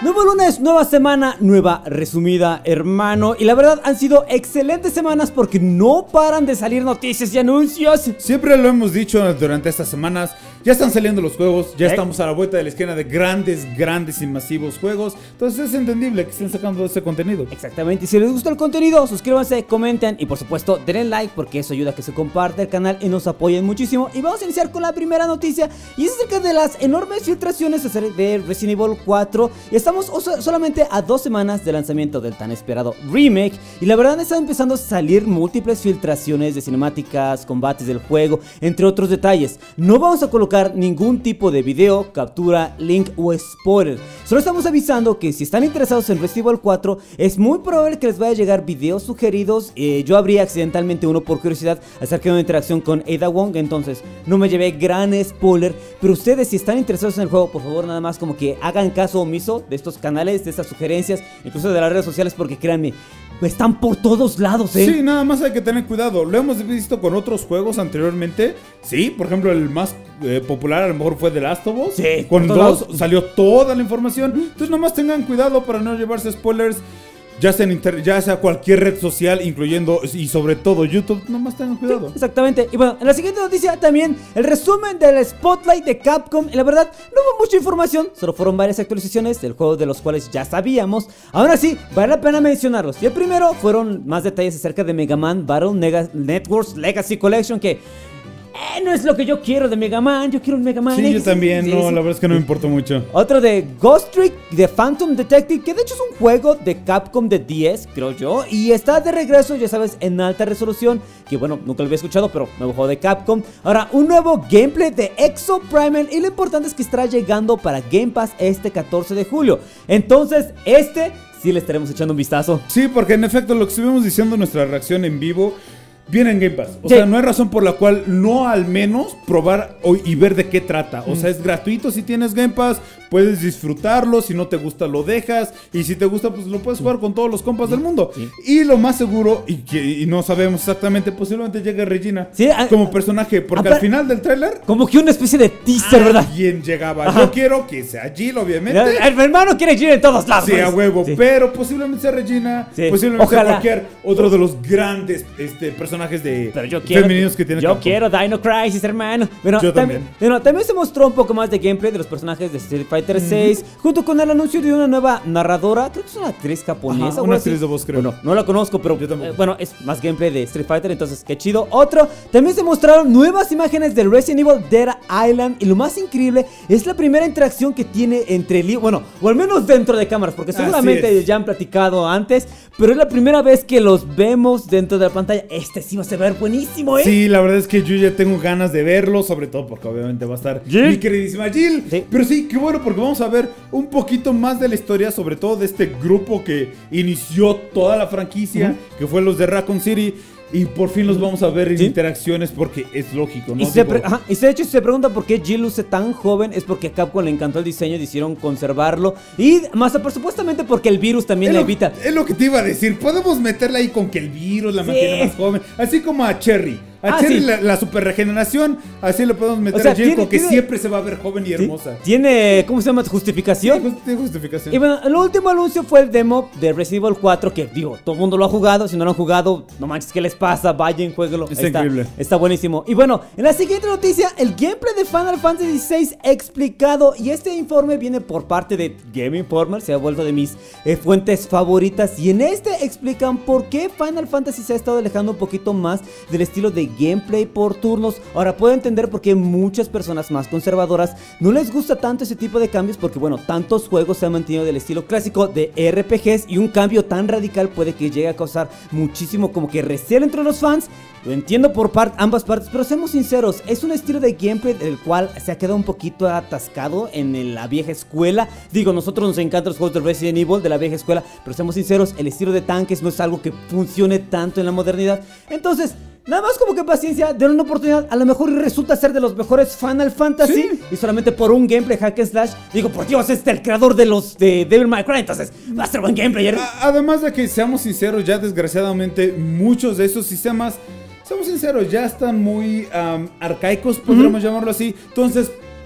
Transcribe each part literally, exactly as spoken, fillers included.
Nuevo lunes, nueva semana, nueva resumida, hermano. Y la verdad han sido excelentes semanas porque no paran de salir noticias y anuncios. Siempre lo hemos dicho durante estas semanas. Ya están saliendo los juegos, ya ¿Eh? estamos a la vuelta de la esquina de grandes, grandes y masivos juegos. Entonces es entendible que estén sacando ese contenido. Exactamente, y si les gusta el contenido, suscríbanse, comenten y por supuesto denle like porque eso ayuda a que se comparte el canal y nos apoyen muchísimo. Y vamos a iniciar con la primera noticia y es acerca de las enormes filtraciones de Resident Evil cuatro. Y estamos solamente a dos semanas del lanzamiento del tan esperado remake y la verdad están empezando a salir múltiples filtraciones de cinemáticas, combates del juego, entre otros detalles. No vamos a colocar ningún tipo de video, captura, link o spoiler. Solo estamos avisando que si están interesados en Resident Evil cuatro es muy probable que les vaya a llegar videos sugeridos. eh, Yo abrí accidentalmente uno por curiosidad acerca de una interacción con Ada Wong, entonces no me llevé gran spoiler. Pero ustedes, si están interesados en el juego, por favor nada más como que hagan caso omiso de estos canales, de estas sugerencias, incluso de las redes sociales, porque créanme, están por todos lados, ¿eh? Sí, nada más hay que tener cuidado. Lo hemos visto con otros juegos anteriormente. Sí, por ejemplo, el más eh, popular a lo mejor fue The Last of Us. Sí, con dos lados. salió toda la información. Entonces, nomás tengan cuidado para no llevarse spoilers. Ya sea, en inter ya sea cualquier red social, incluyendo y sobre todo YouTube, nomás tengan cuidado. Sí, exactamente. Y bueno, en la siguiente noticia también el resumen del Spotlight de Capcom. Y la verdad, no hubo mucha información, solo fueron varias actualizaciones del juego de los cuales ya sabíamos. Ahora sí, vale la pena mencionarlos. Y el primero fueron más detalles acerca de Mega Man Battle Networks Legacy Collection, que Eh, no es lo que yo quiero de Mega Man. Yo quiero un Mega Man Sí, X. yo también, Sí, no, sí. la verdad es que no me importó mucho. Otro de Ghost Trick de Phantom Detective, que de hecho es un juego de Capcom de D S, creo yo. Y está de regreso, ya sabes, en alta resolución. Que bueno, nunca lo había escuchado, pero nuevo juego de Capcom. Ahora, un nuevo gameplay de Exo Primal. Y lo importante es que estará llegando para Game Pass este catorce de julio. Entonces, este sí le estaremos echando un vistazo. Sí, porque en efecto lo que estuvimos diciendo en nuestra reacción en vivo viene en Game Pass. O Sí. sea, no hay razón por la cual no al menos probar o- y ver de qué trata. O sea, es gratuito si tienes Game Pass. Puedes disfrutarlo. Si no te gusta, lo dejas. Y si te gusta, pues lo puedes jugar con todos los compas del mundo. Sí. Y lo más seguro, y que y no sabemos exactamente, posiblemente llegue Regina Sí, a- como personaje. Porque a- al final del tráiler, Como que una especie de teaser, ¿verdad? alguien llegaba. Ajá. Yo quiero que sea Jill, obviamente. El hermano quiere ir en todos lados. Sí, a pues. huevo, Sí. pero posiblemente sea Regina, Sí. posiblemente sea Ojalá. cualquier otro de los grandes este, personajes de Pero yo quiero, femeninos que tiene yo Capcom. quiero Dino Crisis, hermano. Bueno, Yo tam- también. bueno, también se mostró un poco más de gameplay de los personajes de Street Fighter seis, junto con el anuncio de una nueva narradora. Creo que es una actriz japonesa. Ajá, o una algo así. actriz de voz, creo. Bueno, no la conozco, pero Yo tampoco. eh, bueno, es más gameplay de Street Fighter, entonces qué chido. Otro, también se mostraron nuevas imágenes de Resident Evil Dead Island. Y lo más increíble es la primera interacción que tiene entre Lee, bueno, o al menos dentro de cámaras, porque Así seguramente es. ya han platicado antes, pero es la primera vez que los vemos dentro de la pantalla. Este sí va a ser ver buenísimo, ¿eh? Sí, la verdad es que yo ya tengo ganas de verlo, sobre todo porque obviamente va a estar Jill. mi queridísima Jill. Sí. Pero sí, qué bueno, porque vamos a ver un poquito más de la historia, sobre todo de este grupo que inició toda la franquicia, que fue los de Raccoon City. Y por fin los vamos a ver en Sí. interacciones porque es lógico, ¿no? Y, se Digo, pre- ajá, y de hecho, si se pregunta por qué Jill luce tan joven, es porque a Capcom le encantó el diseño y decidieron conservarlo. Y más, por supuestamente, porque el virus también Es la lo, evita. es lo que te iba a decir. Podemos meterla ahí con que el virus la Sí. mantiene más joven. Así como a Cherry. A Ah, Cherry sí. la, la super regeneración. Así le podemos meter O sea, a Jill tiene- con que tiene- siempre se va a ver joven y ¿Sí? hermosa. Tiene, ¿cómo se llama? Justificación. Tiene just- tiene justificación. Y bueno, el último anuncio fue el demo de Resident Evil cuatro, que digo, todo el mundo lo ha jugado. Si no lo han jugado, no manches, ¿qué les pasa? Vayan, jueguenlo. Está increíble. Está buenísimo. Y bueno, en la siguiente noticia, el gameplay de Final Fantasy seis explicado. Y este informe viene por parte de Game Informer, se ha vuelto de mis eh, fuentes favoritas. Y en este explican por qué Final Fantasy se ha estado alejando un poquito más del estilo de gameplay por turnos. Ahora puedo entender por qué muchas personas más conservadoras no les gusta tanto ese tipo de cambios, porque bueno, tantos juegos se han mantenido del estilo clásico de R P Gs y un cambio tan radical puede que llegue a causar muchísimo como que recelo entre los fans. Lo entiendo por part ambas partes, pero seamos sinceros, es un estilo de gameplay del cual se ha quedado un poquito atascado en el- la vieja escuela. Digo, nosotros nos encantan los juegos de Resident Evil de la vieja escuela, pero seamos sinceros, el estilo de tanques no es algo que funcione tanto en la modernidad. Entonces, nada más como que paciencia, denle una oportunidad. A lo mejor resulta ser de los mejores Final Fantasy. Sí. Y solamente por un gameplay hack and slash. Digo, por Dios, este es el creador de los de Devil May Cry. Entonces, va a ser buen gameplay. ¿eh? A- Además de que, seamos sinceros, ya desgraciadamente muchos de esos sistemas, seamos sinceros, ya están muy am, arcaicos, podríamos llamarlo así. Entonces,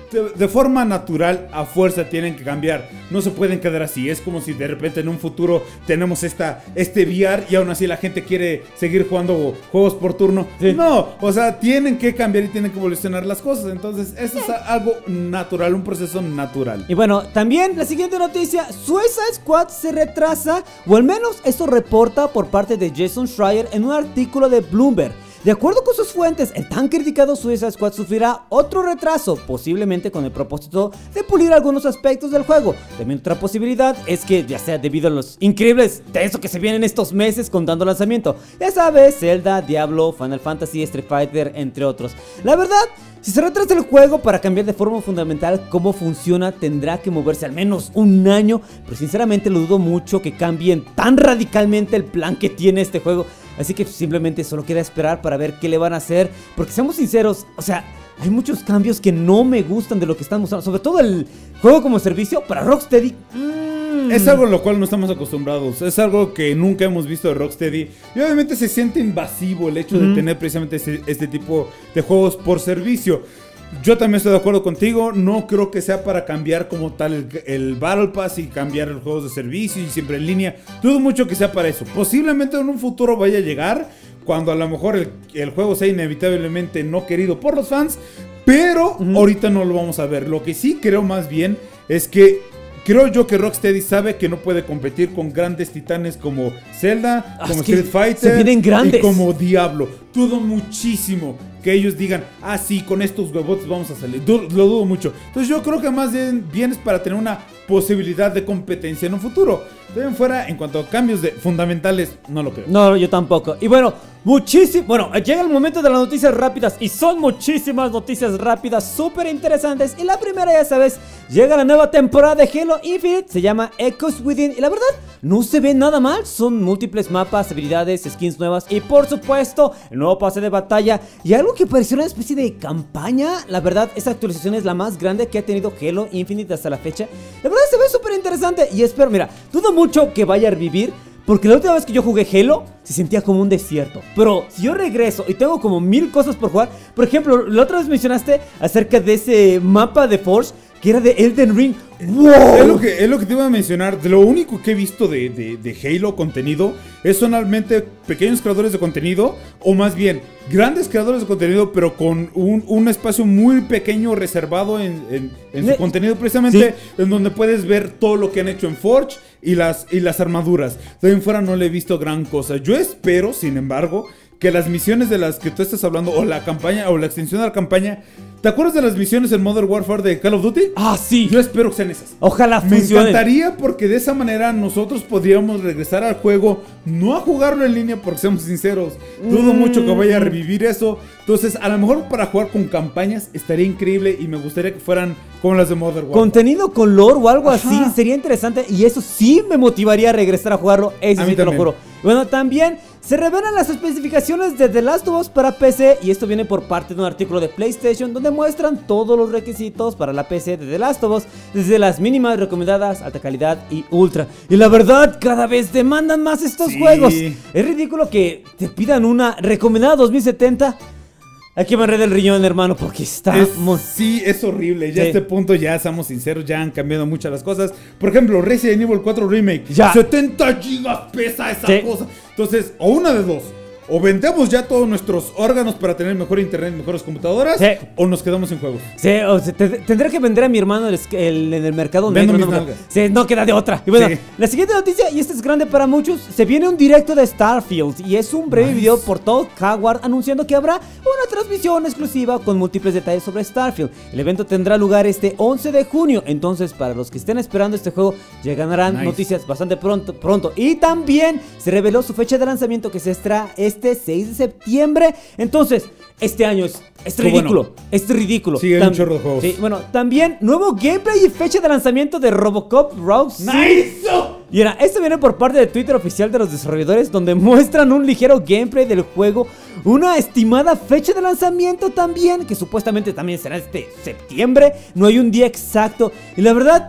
de, de forma natural, a fuerza tienen que cambiar. No se pueden quedar así. Es como si de repente en un futuro tenemos esta, este V R y aún así la gente quiere seguir jugando juegos por turno. Sí. No, o sea, tienen que cambiar y tienen que evolucionar las cosas. Entonces, eso es algo natural, un proceso natural. Y bueno, también la siguiente noticia, Suicide Squad se retrasa, o al menos eso reporta por parte de Jason Schreier en un artículo de Bloomberg. De acuerdo con sus fuentes, el tan criticado Suicide Squad sufrirá otro retraso, posiblemente con el propósito de pulir algunos aspectos del juego. También otra posibilidad es que, ya sea debido a los increíbles tenso que se vienen estos meses con tanto lanzamiento, ya sabes, Zelda, Diablo, Final Fantasy, Street Fighter, entre otros. La verdad, si se retrasa el juego para cambiar de forma fundamental cómo funciona, tendrá que moverse al menos un año, pero sinceramente lo dudo mucho que cambien tan radicalmente el plan que tiene este juego. Así que simplemente solo queda esperar para ver qué le van a hacer. Porque seamos sinceros, o sea, hay muchos cambios que no me gustan de lo que están mostrando. Sobre todo el juego como servicio para Rocksteady. Mm. Es algo a lo cual no estamos acostumbrados. Es algo que nunca hemos visto de Rocksteady. Y obviamente se siente invasivo el hecho mm. de tener precisamente este, este tipo de juegos por servicio. Yo también estoy de acuerdo contigo, no creo que sea para cambiar como tal el, el Battle Pass y cambiar los juegos de servicio y siempre en línea. Dudo mucho que sea para eso. Posiblemente en un futuro vaya a llegar cuando a lo mejor el, el juego sea inevitablemente no querido por los fans, pero uh-huh. ahorita no lo vamos a ver. Lo que sí creo más bien es que creo yo que Rocksteady sabe que no puede competir con grandes titanes como Zelda, ah, como Street Fighter y como Diablo. Dudo muchísimo que ellos digan, ah sí, con estos huevotes vamos a salir. Du lo dudo mucho. Entonces yo creo que más bien, bien es para tener una posibilidad de competencia en un futuro. De ahí en fuera, en cuanto a cambios de fundamentales, no lo creo. No, yo tampoco. Y bueno, muchísimo. Bueno, llega el momento de las noticias rápidas. Y son muchísimas noticias rápidas, súper interesantes. Y la primera, ya sabes, llega la nueva temporada de Halo Infinite. Se llama Echoes Within. Y la verdad, no se ve nada mal. Son múltiples mapas, habilidades, skins nuevas. Y por supuesto, el nuevo pase de batalla. Y algo que pareció una especie de campaña. La verdad, esta actualización es la más grande que ha tenido Halo Infinite hasta la fecha. La verdad, se ve súper interesante. Y espero, mira, dudo mucho que vaya a revivir, porque la última vez que yo jugué Halo se sentía como un desierto. Pero si yo regreso y tengo como mil cosas por jugar, por ejemplo, la otra vez mencionaste acerca de ese mapa de Forge que era de Elden Ring. ¡Wow! Es lo que, es lo que te iba a mencionar. De lo único que he visto de, de, de Halo contenido es solamente pequeños creadores de contenido, o más bien grandes creadores de contenido, pero con un, un espacio muy pequeño reservado en, en, en su contenido, precisamente ¿sí? en donde puedes ver todo lo que han hecho en Forge y las, y las armaduras. De ahí en fuera no le he visto gran cosa. Yo espero, sin embargo, que las misiones de las que tú estás hablando, o la campaña, o la extensión de la campaña. ¿Te acuerdas de las misiones en Modern Warfare de Call of Duty? Ah, sí. Yo espero que sean esas. Ojalá Me funcionen. encantaría, porque de esa manera nosotros podríamos regresar al juego, no a jugarlo en línea, porque seamos sinceros, dudo mm. mucho que vaya a revivir eso. Entonces, a lo mejor para jugar con campañas estaría increíble y me gustaría que fueran como las de Modern Warfare. Contenido con lore o algo Ajá. así sería interesante, y eso sí me motivaría a regresar a jugarlo. Eso a sí te lo juro. Bueno, también se revelan las especificaciones de The Last of Us para P C, y esto viene por parte de un artículo de PlayStation donde muestran todos los requisitos para la P C de The Last of Us, desde las mínimas recomendadas, alta calidad y ultra. Y la verdad, cada vez demandan más estos sí. juegos. Es ridículo que te pidan una recomendada dos mil setenta. Aquí me enredé el riñón, hermano, porque está... Es, sí, es horrible. Ya sí. a este punto, ya seamos sinceros, ya han cambiado muchas las cosas. Por ejemplo, Resident Evil cuatro Remake. Ya. setenta gigas pesa esa sí. cosa. Entonces, o una de dos. O vendemos ya todos nuestros órganos para tener mejor internet, mejores computadoras, sí. o nos quedamos sin juegos. Sí, o sea, te, tendré que vender a mi hermano el, el, en el mercado negro. No, no, sí, no queda de otra. Y bueno, sí. la siguiente noticia, y esta es grande para muchos, se viene un directo de Starfield, y es un breve nice. video por Todd Howard anunciando que habrá una transmisión exclusiva con múltiples detalles sobre Starfield. El evento tendrá lugar este once de junio, entonces para los que estén esperando este juego, llegarán nice. noticias bastante pronto, pronto. Y también se reveló su fecha de lanzamiento, que se estará este seis de septiembre. Entonces, este año es, es ridículo. Bueno. Es ridículo. Sí, hay un chorro de juegos. Sí, bueno, también nuevo gameplay y fecha de lanzamiento de Robocop Rogue. ¡Nice! Y era, esto viene por parte de Twitter oficial de los desarrolladores, donde muestran un ligero gameplay del juego, una estimada fecha de lanzamiento también, que supuestamente también será este septiembre. No hay un día exacto. Y la verdad,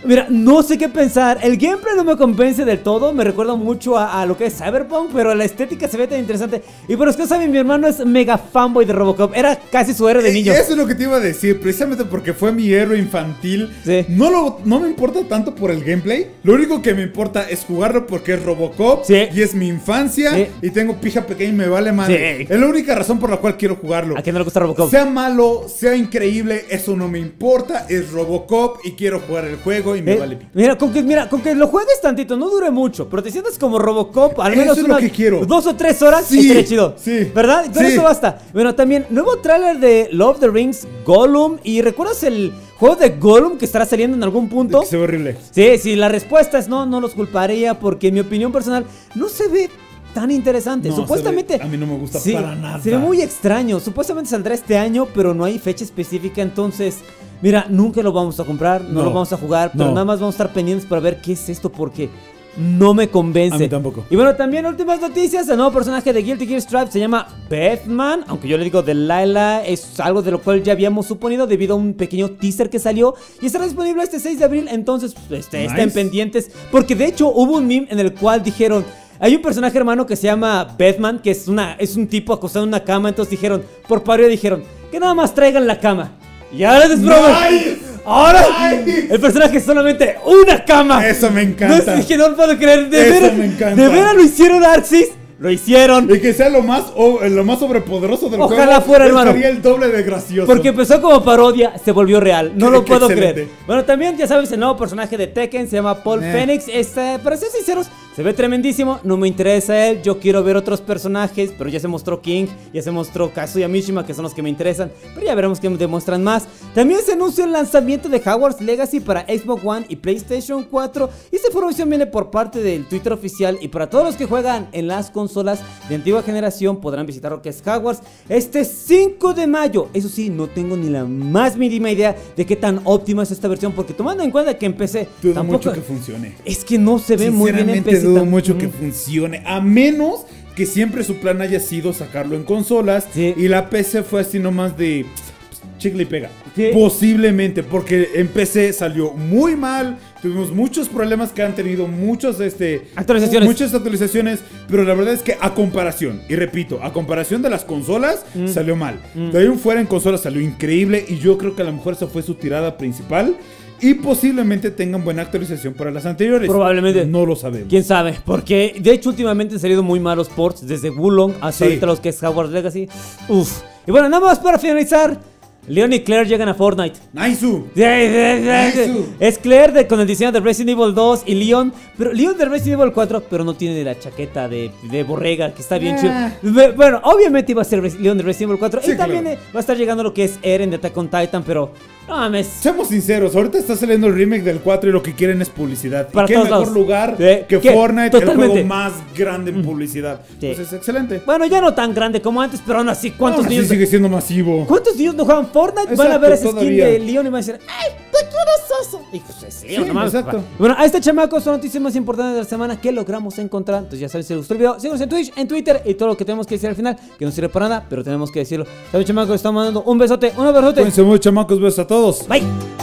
Mira, no sé qué pensar. El gameplay no me convence del todo. Me recuerda mucho a, a lo que es Cyberpunk, pero la estética se ve tan interesante. Y por los que saben, mi hermano es mega fanboy de Robocop. Era casi su héroe de niño. Eh, eso es lo que te iba a decir, precisamente porque fue mi héroe infantil. Sí. No, lo, no me importa tanto por el gameplay. Lo único que me importa es jugarlo porque es Robocop. Sí. Y es mi infancia. Sí. Y tengo pija pequeña y me vale madre. Sí. Es la única razón por la cual quiero jugarlo. ¿A quién no le gusta Robocop? Sea malo, sea increíble, eso no me importa. Es Robocop y quiero jugar el juego y me Eh, vale pico. mira, con que, mira, con que lo juegues tantito, no dure mucho, pero te sientas como Robocop, al Eso menos es lo unas que quiero. dos o tres horas, Sí, estaría chido. sí, ¿Verdad? Con sí. eso basta. Bueno, también, nuevo tráiler de Love the Rings, Gollum. ¿Y recuerdas el juego de Gollum que estará saliendo en algún punto? Que se ve horrible. Sí, sí, la respuesta es no, no los culparía porque en mi opinión personal no se ve tan interesante. No, Supuestamente... se ve- a mí no me gusta sí, para nada. Se ve muy extraño. Supuestamente saldrá este año, pero no hay fecha específica. Entonces, mira, nunca lo vamos a comprar, no, No, lo vamos a jugar, pero no. nada más vamos a estar pendientes para ver qué es esto porque no me convence. A mí tampoco. Y bueno, también últimas noticias. El nuevo personaje de Guilty Gear Strive se llama Batman. Aunque yo le digo Delilah, es algo de lo cual ya habíamos suponido debido a un pequeño teaser que salió. Y estará disponible este seis de abril. Entonces, este, Nice. estén pendientes. Porque de hecho hubo un meme en el cual dijeron... Hay un personaje, hermano, que se llama Batman, que es, una, es un tipo acostado en una cama. Entonces dijeron, por parodia dijeron, que nada más traigan la cama. Y ahora es broma. Nice. Ahora Nice. el personaje es solamente una cama. Eso me No, encanta. es que no lo puedo creer. De Eso veras, me encanta. de veras lo hicieron, Arxis. Lo hicieron. Y que sea lo más, o- lo más sobrepoderoso del juego. Ojalá fuera, hermano. Sería el doble de gracioso. Porque empezó como parodia, se volvió real. No Qué- lo qué puedo excelente. creer. Bueno, también ya sabes, el nuevo personaje de Tekken se llama Paul Eh. Phoenix. Este, para ser sinceros, se ve tremendísimo. No me interesa él. Yo quiero ver otros personajes. Pero ya se mostró King, ya se mostró Kazuya Mishima, que son los que me interesan. Pero ya veremos qué me demuestran más. También se anunció el lanzamiento de Hogwarts Legacy para Xbox One y PlayStation cuatro. Y esta información viene por parte del Twitter oficial. Y para todos los que juegan en las consolas de antigua generación podrán visitar lo que es Hogwarts este cinco de mayo. Eso sí, no tengo ni la más mínima idea de qué tan óptima es esta versión, porque tomando en cuenta que en P C Dudo tampoco mucho que funcione. es que no se ve muy bien en P C. dudo tam- mucho Mm. que funcione. A menos que siempre su plan haya sido sacarlo en consolas. Sí. Y la P C fue así nomás de pues, chicle y pega. Sí. Posiblemente, porque en P C salió muy mal. Tuvimos muchos problemas que han tenido muchos, este, Actualizaciones. muchas actualizaciones. Pero la verdad es que a comparación, y repito, a comparación de las consolas, Mm. salió mal. Mm. De ahí en fuera en consolas salió increíble. Y yo creo que a lo mejor esa fue su tirada principal. Y posiblemente tengan buena actualización para las anteriores. Probablemente. No lo sabemos. ¿Quién sabe? Porque de hecho últimamente han salido muy malos ports desde Wulong hasta Sí. ahorita los que es Hogwarts Legacy. Uf. Y bueno, nada más para finalizar. Leon y Claire llegan a Fortnite. Naisu. Es Eso. Claire de, con el diseño de Resident Evil dos y Leon. Pero Leon de Resident Evil cuatro, pero no tiene la chaqueta de, de borrega, que está bien Ah. chido. Ve- Bueno, obviamente iba a ser Res- Leon de Resident Evil cuatro. Sí, y también claro. eh, va a estar llegando lo que es Eren de Attack on Titan, pero no mames. Seamos sinceros, ahorita está saliendo el remake del cuatro y lo que quieren es publicidad. Para ¿Y qué todos mejor lados. lugar Sí, que ¿qué? Fortnite, el Totalmente. juego más grande en publicidad? Sí. Pues es excelente. Bueno, ya no tan grande como antes, pero aún así, ¿cuántos Aún así niños? sigue siendo masivo. ¿Cuántos niños no juegan Fortnite? Van a Exacto, ver ese skin todavía. de Leon y van a decir, ¡ay, tú eres eso! Y pues es Leon, Sí, no mames, exacto. papá. Bueno, a este chamaco son noticias más importantes de la semana que logramos encontrar. Entonces ya saben, si les gustó el video, síganos en Twitch, en Twitter y todo lo que tenemos que decir al final, que no sirve para nada, pero tenemos que decirlo. Saben, chamacos, estamos mandando un besote, un abrazote. Cuídense mucho, chamacos. Besos a todos. Bye.